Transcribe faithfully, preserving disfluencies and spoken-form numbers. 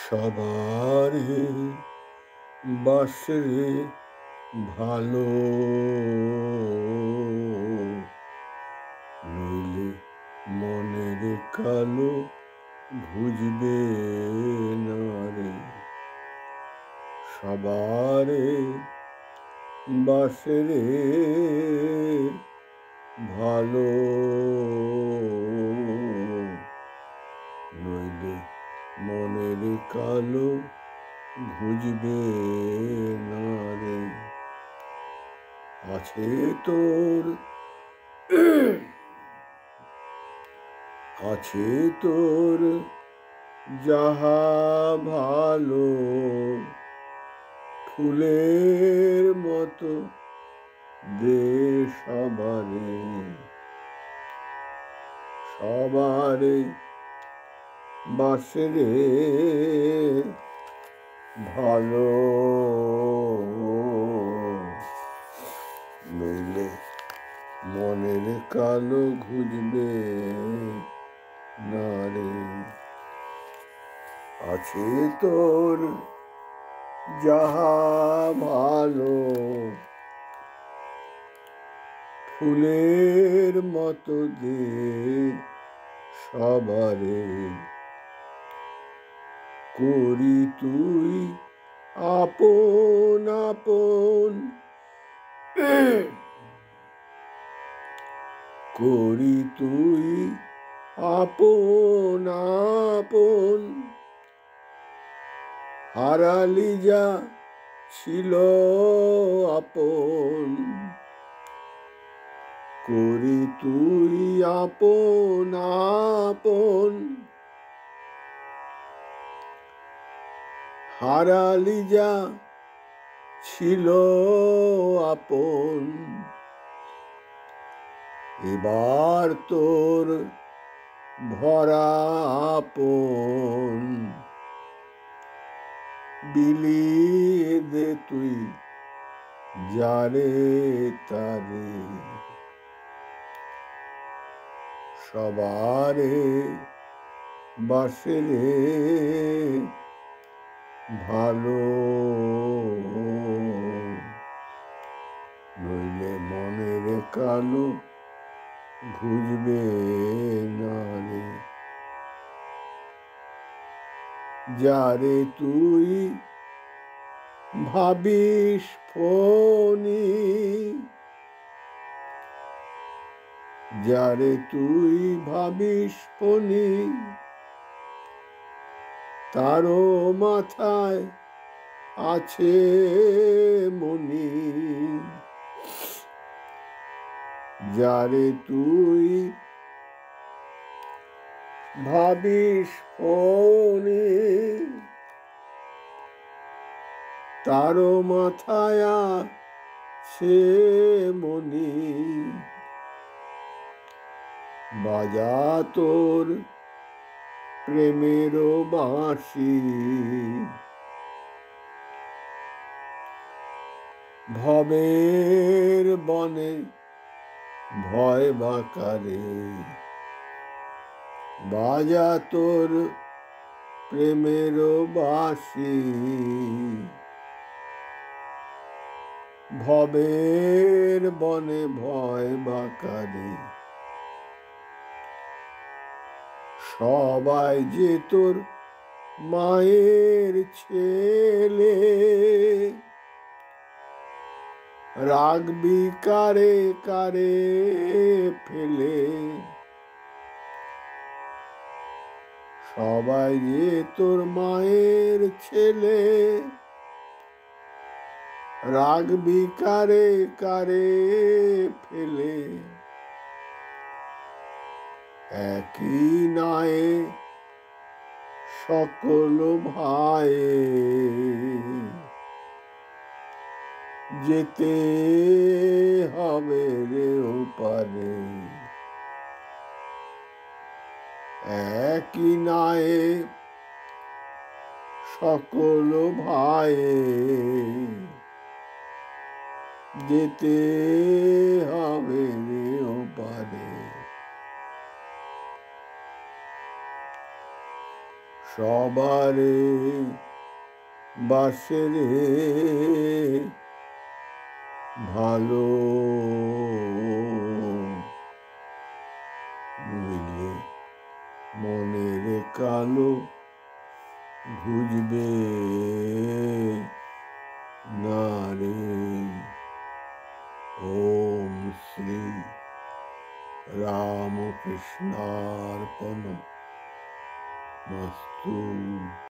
সবারে বাসরে ভালো, নইলে মনের কালো ঘুচবে না রে। সবারে বাসরে ভালো, নইলে মনের কালো ঘুচবে না রে। আছে তোর আছে তোর যাহা ভালো, ফুলের মতো দে সবারে। সবারে বাসরে ভালো, নইলে মনের কালো ঘুচবে না রে। আছে তোর যাহা ভালো, ফুলের মতো দে সবারে। করি তুই আপন আপন, করি তুই আপন আপন, হারালি যা ছিল আপন। করি তুই আপন আপন, হারালি যা ছিল আপন। এবার তোর ভরা আপন, বিলিয়ে দে তুই যারে তারে। সবারে বাসরে ভালো, নইলে মনের কালো ঘুচবে না রে। যারে তুই ভাবিস ফনি, যারে তুই ভাবিস ফনি, তারও মাথায় আছে মনি। যারে তুই ভাবিস ফনি, তারও মাথায় আছে মনি। বাজা তোর প্রেমের বাঁশি, ভবের বনে ভয় বাকারে। বাজা তোর প্রেমের বাঁশি, ভবের বনে ভয় বাকারে। সবাই যে তোর মায়ের ছেলে, রাখবি কারে কারে ফেলে। সবাই যে তোর মায়ের ছেলে, রাখবি কারে কারে ফেলে। একই নায়ে সকল ভাইয়ে, যেতে হবে রে ওপারে। একই নায়ে সকল ভাইয়ে, যেতে হবে রে ওপারে। সবারে বাসে রে ভালো নইলে মনের কালো ঘুচবে না রে। ওম শ্রী রামকৃষ্ণার্পণ মস্তু।